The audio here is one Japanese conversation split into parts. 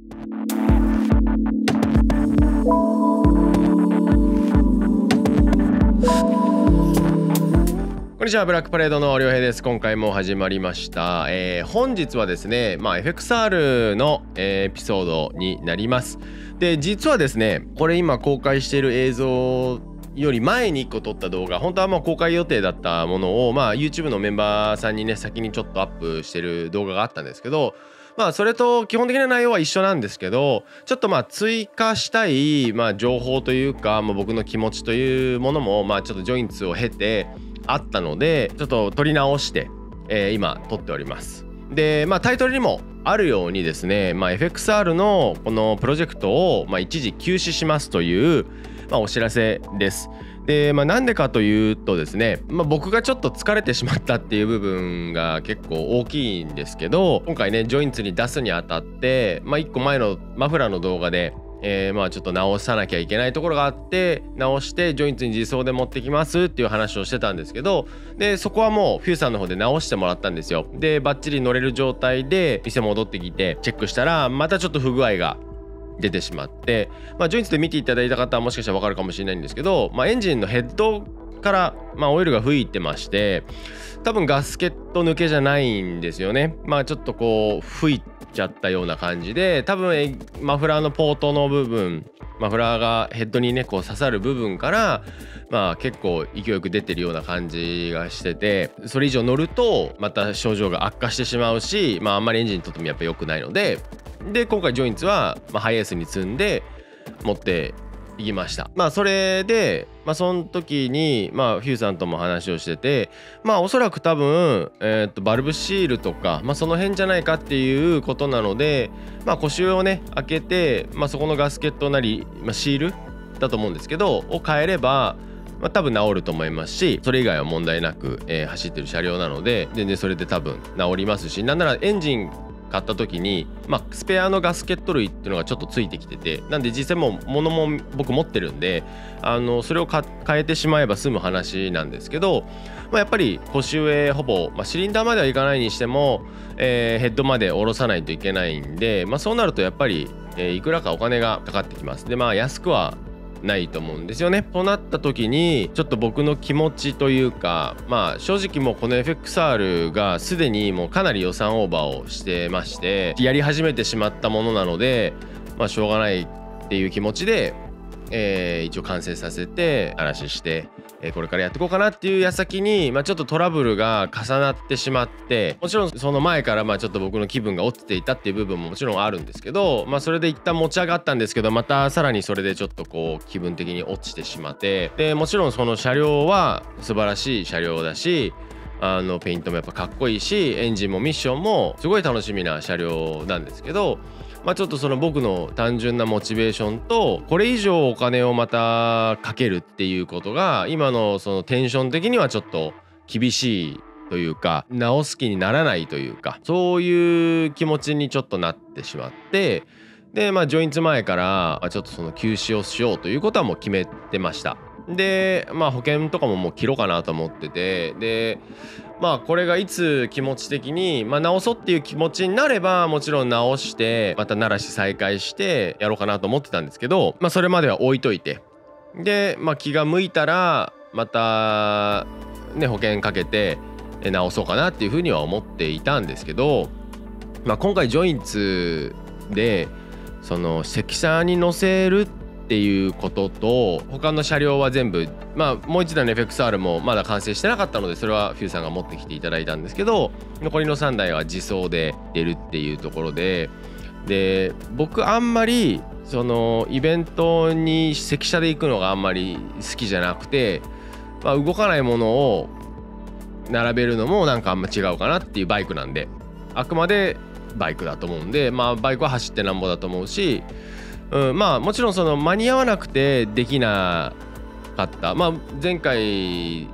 こんにちは、ブラックパレードの良平です。今回も始まりました。本日はですね、FXR の、エピソードになります。で、実はですね、これ今公開している映像より前に1個撮った動画、本当は公開予定だったものを、YouTube のメンバーさんにね、先にちょっとアップしてる動画があったんですけど、それと基本的な内容は一緒なんですけど、ちょっと追加したい、情報というか、僕の気持ちというものも、ちょっとジョインツを経てあったので、ちょっと撮り直して、今撮っております。で、タイトルにもあるようにですね、FXR のこのプロジェクトを、一時休止しますという、お知らせです。で、なんでかというとですね、僕がちょっと疲れてしまったっていう部分が結構大きいんですけど、今回ねジョインツに出すにあたって、1個前のマフラーの動画でちょっと直さなきゃいけないところがあって、直してジョインツに自走で持ってきますっていう話をしてたんですけど、でそこはもうフューさんの方で直してもらったんですよ。でバッチリ乗れる状態で店戻ってきてチェックしたら、またちょっと不具合が出てしまって、ジョインツで見ていただいた方はもしかしたら分かるかもしれないんですけど、エンジンのヘッドから、オイルが吹いてまして、多分ガスケット抜けじゃないんですよね。ちょっとこう吹いちゃったような感じで、多分マフラーのポートの部分、マフラーがヘッドにねこう刺さる部分から、結構勢いよく出てるような感じがしてて、それ以上乗るとまた症状が悪化してしまうし、あんまりエンジンにとってもやっぱ良くないので、今回ジョインツは、ハイエースに積んで持っていきました。それで、その時に、フューさんとも話をしてて、おそらく多分、バルブシールとか、その辺じゃないかっていうことなので、固収をね開けて、そこのガスケットなり、シールだと思うんですけどを変えれば、多分治ると思いますし、それ以外は問題なく、走ってる車両なので、全然それで多分治りますし、なんならエンジン買った時に、スペアのガスケット類っていうのがちょっとついてきてて、なんで実際もう物も僕持ってるんで、それを変えてしまえば済む話なんですけど、やっぱり腰上ほぼ、シリンダーまではいかないにしても、ヘッドまで下ろさないといけないんで、そうなるとやっぱり、いくらかお金がかかってきます。で安くはないと思うんですよね。となった時にちょっと僕の気持ちというか、正直もうこの FXR がすでにもうかなり予算オーバーをしてまして、やり始めてしまったものなので、しょうがないっていう気持ちで、一応完成させて話して、これからやっていこうかなっていう矢先に、ちょっとトラブルが重なってしまって、もちろんその前からちょっと僕の気分が落ちていたっていう部分ももちろんあるんですけど、それで一旦持ち上がったんですけど、またさらにそれでちょっとこう気分的に落ちてしまって、でもちろんその車両は素晴らしい車両だし、ペイントもやっぱかっこいいし、エンジンもミッションもすごい楽しみな車両なんですけど、ちょっとその僕の単純なモチベーションと、これ以上お金をまたかけるっていうことが今のそのテンション的にはちょっと厳しいというか、直す気にならないというか、そういう気持ちにちょっとなってしまって、でジョインツ前からちょっとその休止をしようということはもう決めてました。で保険とかももう切ろうかなと思ってて、でこれがいつ気持ち的に、直そうっていう気持ちになればもちろん直してまた鳴らし再開してやろうかなと思ってたんですけど、それまでは置いといて、で気が向いたらまたね保険かけて直そうかなっていうふうには思っていたんですけど、今回ジョインツでその積車に乗せるっていうことと、他の車両は全部もう一台の FXR もまだ完成してなかったので、それはフューさんが持ってきていただいたんですけど、残りの3台は自走で出るっていうところで、僕あんまりそのイベントに積車で行くのがあんまり好きじゃなくて、動かないものを並べるのもなんかあんま違うかなっていうバイクなんで、あくまでバイクだと思うんで、バイクは走ってなんぼだと思うし、もちろんその間に合わなくてできなかった、前回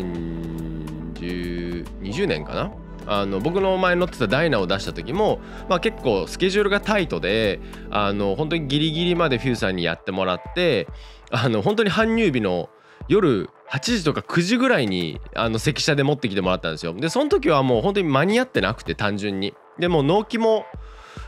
2020年かな、僕の前乗ってたダイナを出した時も、結構スケジュールがタイトで、本当にギリギリまでフューさんにやってもらって、本当に搬入日の夜8時とか9時ぐらいに積車で持ってきてもらったんですよ。でその時はもう本当に間に合ってなくて、単純にでも納期も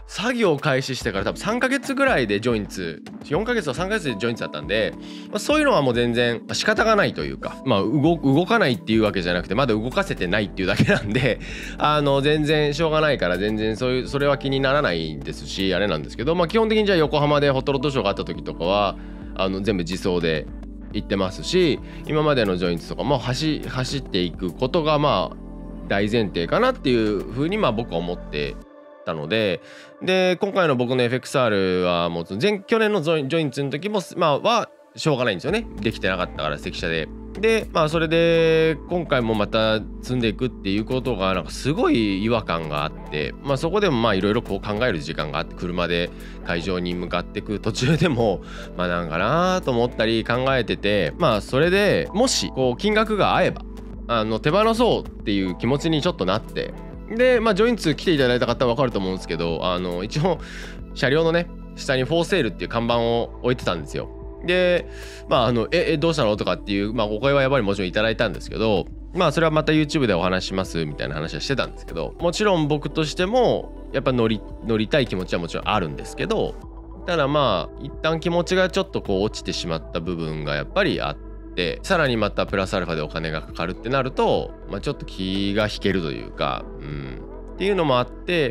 作業開始してから多分3ヶ月ぐらいでジョインツ、4ヶ月と3ヶ月でジョインツだったんで、そういうのはもう全然仕方がないというか、動かないっていうわけじゃなくてまだ動かせてないっていうだけなんで全然しょうがないから、全然それは気にならないですし、あれなんですけど、基本的にじゃあ横浜でホットロットショーがあった時とかは全部自走で行ってますし、今までのジョインツとかも走っていくことが大前提かなっていうふうに僕は思ってたので、今回の僕の FXR はもう去年のジョインツの時もはしょうがないんですよね。できてなかったから関車で。それで今回もまた積んでいくっていうことがなんかすごい違和感があって、そこでもいろいろ考える時間があって、車で会場に向かっていく途中でもなんかなと思ったり考えてて、それでもし金額が合えば手放そうっていう気持ちにちょっとなって、でジョインツ来ていただいた方は分かると思うんですけど、一応車両のね下にフォーセールっていう看板を置いてたんですよ。でどうしたのとかっていうお声はやっぱりもちろんいただいたんですけど、それはまた YouTube でお話ししますみたいな話はしてたんですけど、もちろん僕としてもやっぱ乗りたい気持ちはもちろんあるんですけど、ただ一旦気持ちがちょっと落ちてしまった部分がやっぱりあって、さらにまたプラスアルファでお金がかかるってなると、ちょっと気が引けるというか、っていうのもあって、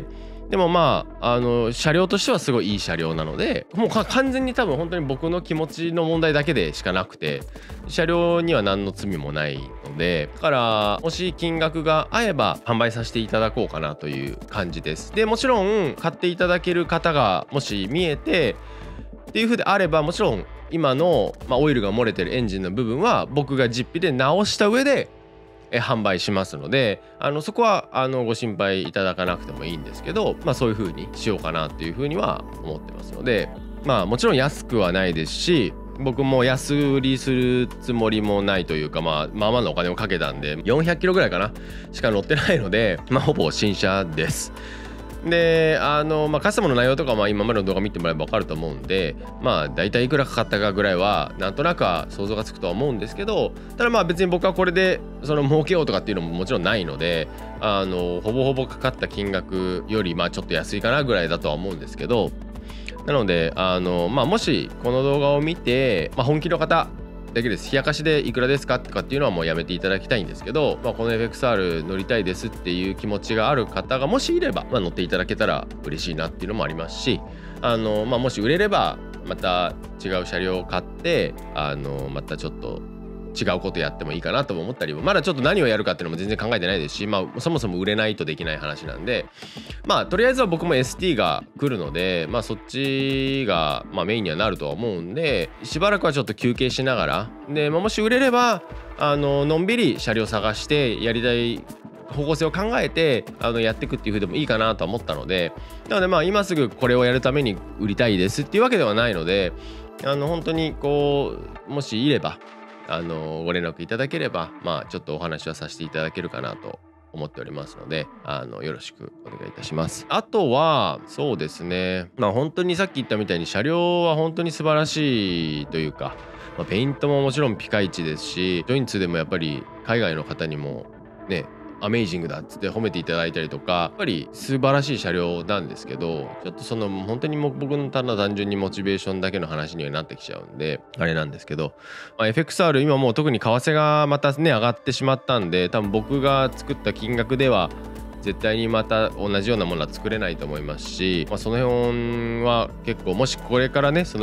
でも車両としてはすごいいい車両なので、もう完全に多分本当に僕の気持ちの問題だけでしかなくて、車両には何の罪もないので、だからもし金額が合えば販売させていただこうかなという感じです。でもちろん買っていただける方がもし見えてっていう風であれば、もちろん今のオイルが漏れてるエンジンの部分は僕が実費で直した上で販売しますので、そこはご心配いただかなくてもいいんですけど、そういう風にしようかなっていう風には思ってますので、もちろん安くはないですし、僕も安売りするつもりもないというか、まあまあのお金をかけたんで400キロぐらいかなしか乗ってないので、ほぼ新車です。でカスタムの内容とか今までの動画見てもらえば分かると思うんで、大体いくらかかったかぐらいはなんとなくは想像がつくとは思うんですけど、ただ別に僕はこれで儲けようとかっていうのももちろんないので、ほぼほぼかかった金額よりちょっと安いかなぐらいだとは思うんですけど、なのでもしこの動画を見て、本気の方だけです。冷やかしでいくらですかとかっていうのはもうやめていただきたいんですけど、この FXR 乗りたいですっていう気持ちがある方がもしいれば、乗っていただけたら嬉しいなっていうのもありますし、もし売れればまた違う車両を買ってまたちょっと違うことやってもいいかなとも思ったりも、まだちょっと何をやるかっていうのも全然考えてないですし、そもそも売れないとできない話なんで、とりあえずは僕も ST が来るので、そっちがメインにはなるとは思うんで、しばらくはちょっと休憩しながらで、もし売れればのんびり車両探してやりたい方向性を考えてやっていくっていう風でもいいかなと思ったので、なので今すぐこれをやるために売りたいですっていうわけではないので、本当にもしいればご連絡いただければちょっとお話はさせていただけるかなと思っておりますので、よろしくお願いいたします。あとはそうですね、本当にさっき言ったみたいに車両は本当に素晴らしいというか、ペイントももちろんピカイチですし、ジョインツでもやっぱり海外の方にもねアメイジングだっつって褒めていただいたりとか、やっぱり素晴らしい車両なんですけど、ちょっと本当に僕の単純にモチベーションだけの話にはなってきちゃうんであれなんですけど、FXR 今もう特に為替がまたね上がってしまったんで、多分僕が作った金額では絶対にまた同じようなものは作れないと思いますし、その辺は結構もしこれからねその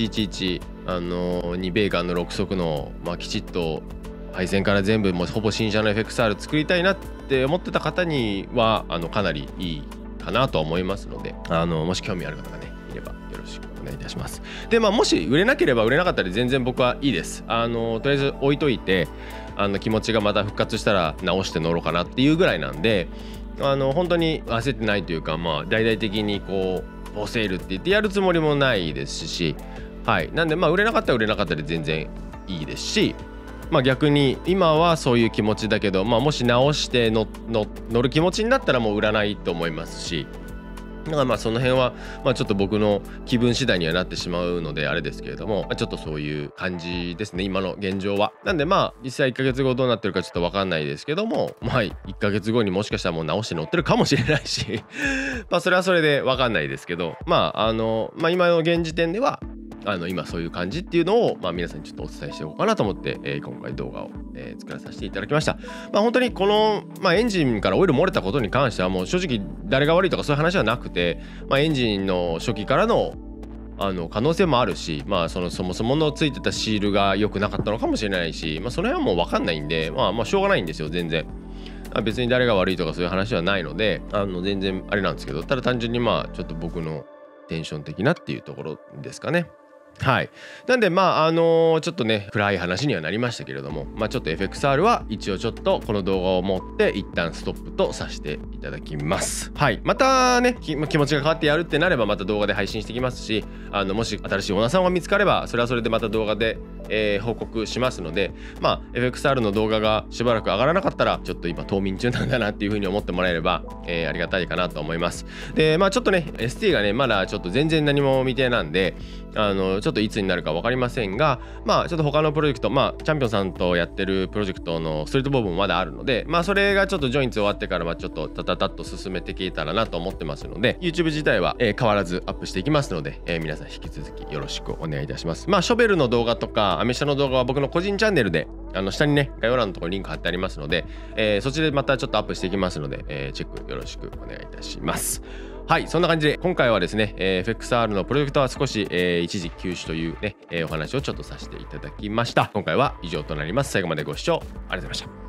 V111 に米韓の6速のきちっと配線から全部もうほぼ新車の FXR 作りたいなって思ってた方にはかなりいいかなと思いますので、もし興味ある方がねいればよろしくお願いいたします。でもし売れなければ売れなかったら全然僕はいいです。とりあえず置いといて気持ちがまた復活したら直して乗ろうかなっていうぐらいなんで、本当に焦ってないというか、大々的にフォーセールって言ってやるつもりもないですし、なんで売れなかったら売れなかったで全然いいですし、逆に今はそういう気持ちだけど、もし直して乗る気持ちになったらもう売らないと思いますし、 だからまあその辺はちょっと僕の気分次第にはなってしまうのであれですけれども、ちょっとそういう感じですね、今の現状は。なんで実際1ヶ月後どうなってるかちょっと分かんないですけども、1ヶ月後にもしかしたらもう直して乗ってるかもしれないしそれはそれで分かんないですけど、今の現時点では今そういう感じっていうのを、皆さんにちょっとお伝えしておこうかなと思って、今回動画を、作らさせていただきました。本当にこの、エンジンからオイル漏れたことに関してはもう正直誰が悪いとかそういう話はなくて、エンジンの初期からの可能性もあるし、そもそものついてたシールが良くなかったのかもしれないし、その辺はもう分かんないんで、しょうがないんですよ全然。別に誰が悪いとかそういう話はないので、全然あれなんですけど、ただ単純にちょっと僕のテンション的なっていうところですかね。はい。なんでちょっとね暗い話にはなりましたけれども、ちょっと FXR は一応ちょっとこの動画を持って一旦ストップとさせていただきます。はい。またね気持ちが変わってやるってなればまた動画で配信してきますし、もし新しいオーナーさんが見つかればそれはそれでまた動画で、報告しますので、FXR の動画がしばらく上がらなかったらちょっと今冬眠中なんだなっていう風に思ってもらえれば、ありがたいかなと思います。でちょっとね ST がねまだちょっと全然何も未定なんでちょっといつになるか分かりませんが、ちょっと他のプロジェクト、チャンピオンさんとやってるプロジェクトのストリートボブもまだあるので、それがちょっとジョインツ終わってからちょっとタタタッと進めていけたらなと思ってますので、 YouTube 自体は、変わらずアップしていきますので、皆さん引き続きよろしくお願いいたします。ショベルの動画とかアメ車の動画は僕の個人チャンネルで下にね概要欄のところにリンク貼ってありますので、そっちでまたちょっとアップしていきますので、チェックよろしくお願いいたします。はい、そんな感じで今回はですね、FXR のプロジェクトは少し、一時休止というね、お話をちょっとさせていただきました。今回は以上となります。最後までご視聴ありがとうございました。